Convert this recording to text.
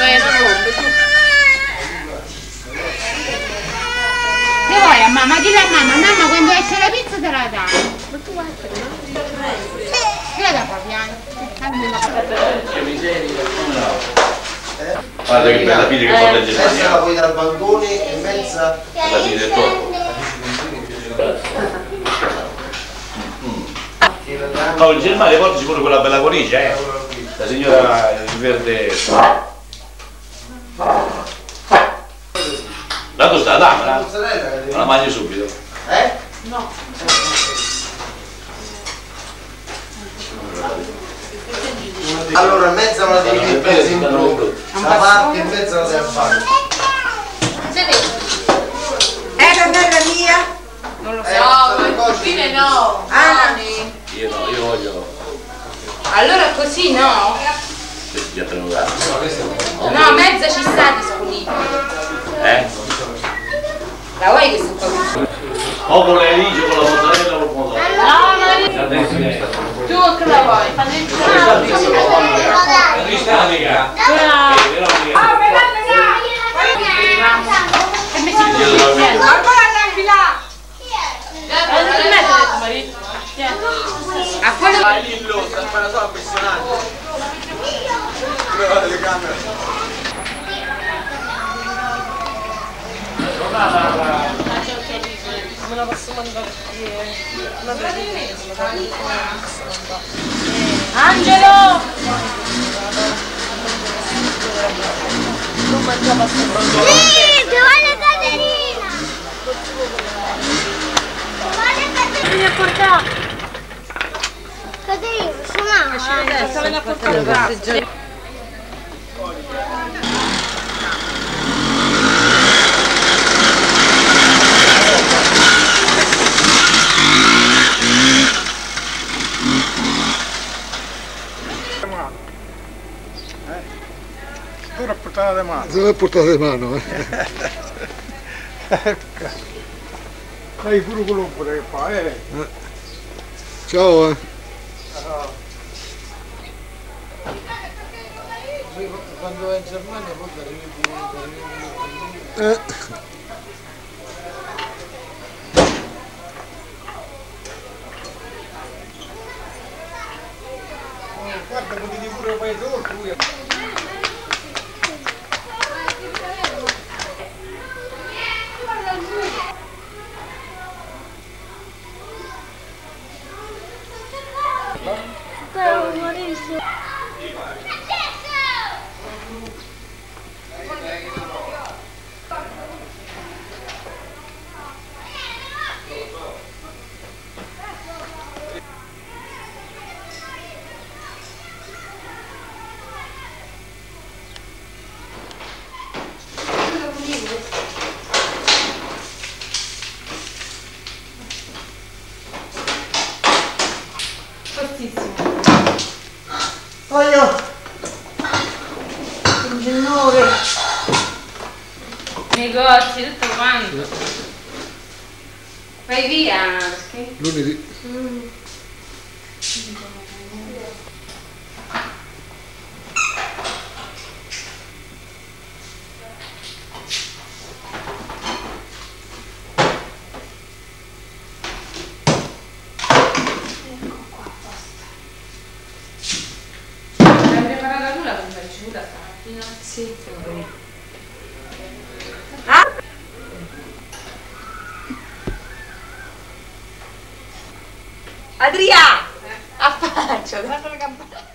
Che vuoi a mamma? Dillo a mamma quando esce la pizza te la dà. Ma tu guarda, che la dà papiano? Che miseria, come no? Guarda che bella figlia che porta il Germania. Mezza la puoi dal bancone e mezza La figlia del troppo. Oh, il Germania portaci pure quella bella coricia, la signora il verde. La tostata, dammela. La mangi subito. No. Allora mezza la devi mettere in blu, la parte in mezzo la devi fare. Nonna mia? Non lo so. No, fine no. Io no, io voglio. Allora così no? Già prenotato. No, mezza ci sta disponibile. La vuoi questa qua? O con le alici, con la mozzarella o con la mozzarella? No, tu che la vuoi? Che mi si dice? Ancora andavi là! A quello Lillo, sta facendo solo appassionato. Come va la telecamera? Me la posso mandare Angelo! non mangiava abbastanza. Sì, che vuole Caterina! Vuole Caterina! Mi ha portato! Caterina, suonava! Se ne ha portato. Tu l'hai portata di mano. Se l'hai portata di mano, Dai pure quello che fa, Ciao, Quando vai in Germania poi arrivi. Guarda, potevi pure fare solo. Voglio il genore. Negozi, tutto quanto. Vai via. lunedì. Sì. Adria! Affaccia, dai la campana.